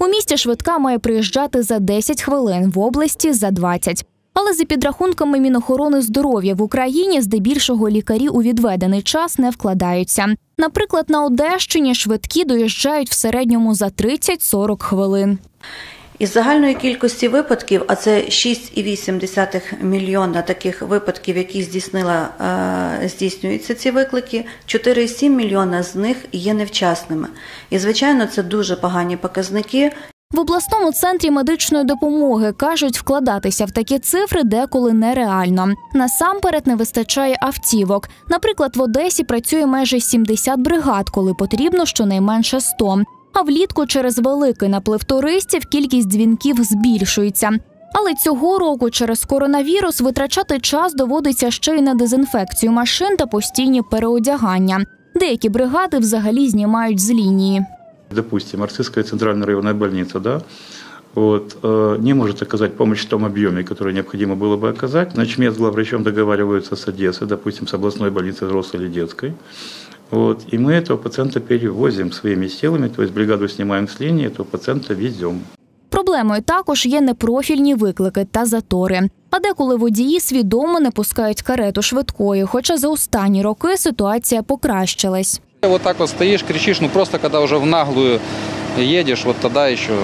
У місті швидка має приїжджати за 10 хвилин, в області – за 20. Але за підрахунками Мінохорони здоров'я в Україні здебільшого лікарі у відведений час не вкладаються. Наприклад, на Одещині швидкі доїжджають в середньому за 30-40 хвилин. Із загальної кількості випадків, а це 6,8 мільйона таких випадків, які здійснюються ці виклики, 4,7 мільйона з них є невчасними. І, звичайно, це дуже погані показники. В обласному центрі медичної допомоги кажуть, вкладатися в такі цифри деколи нереально. Насамперед не вистачає автівок. Наприклад, в Одесі працює майже 70 бригад, коли потрібно щонайменше 100. А влітку через великий наплив туристів кількість дзвінків збільшується. Але цього року через коронавірус витрачати час доводиться ще й на дезінфекцію машин та постійні переодягання. Деякі бригади взагалі знімають з лінії. Допустим, Арцизская центральная районная больница, не может оказать помощь в том объеме, который необходимо было бы оказать. Значит, с главврачом договариваются с Одессой, допустим, с областной больницей взрослой или детской. И мы этого пациента перевозим своими силами, то есть бригаду снимаем с линии, этого пациента везем. Проблемою також є непрофільні виклики та затори. А деколи водії свідомо не пускають карету швидкої, хоча за останні роки ситуація покращилась. Вот так вот стоишь, кричишь, просто когда уже в наглую едешь, вот тогда еще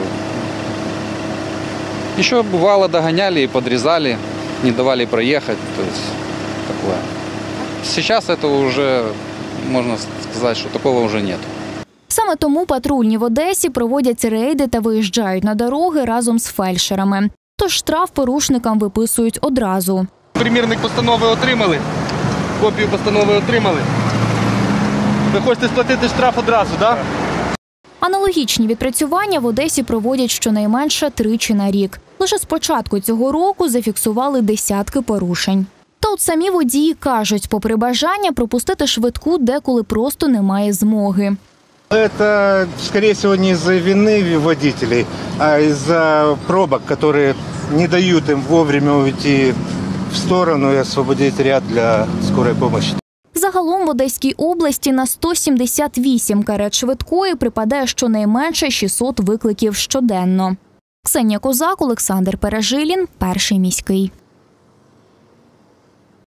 бывало догоняли и подрезали, не давали проехать, то есть такое. Сейчас этого уже, можно сказать, что такого уже нет. Саме тому патрульні в Одесі проводять рейди та виїжджають на дороги разом з фельдшерами. Тож штраф порушникам виписують одразу. Примірник постанови отримали, копію постанови отримали. Ви хочете сплатити штраф одразу, так? Аналогічні відпрацювання в Одесі проводять щонайменше тричі на рік. Лише з початку цього року зафіксували десятки порушень. Та от самі водії кажуть, попри бажання, пропустити швидку деколи просто немає змоги. Это, скорее всего, не из-за вины водителей, а из-за пробок, которые не дают им вовремя уйти в сторону и освободить ряд для скорой помощи. Загалом в Одеській області на 178 карет швидкої припадає щонайменше 600 викликів щоденно. Ксенія Козак, Олександр Пережилін, Перший міський.